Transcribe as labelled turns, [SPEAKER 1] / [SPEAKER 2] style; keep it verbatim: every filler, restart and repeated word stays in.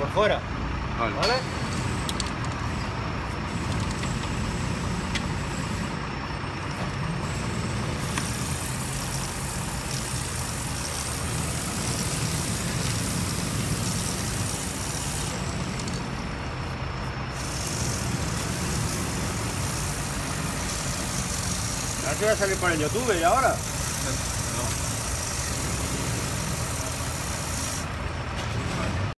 [SPEAKER 1] por fuera.
[SPEAKER 2] Vale.
[SPEAKER 1] ¿Vale? Ahora te voy a salir por el YouTube y ahora.
[SPEAKER 2] No.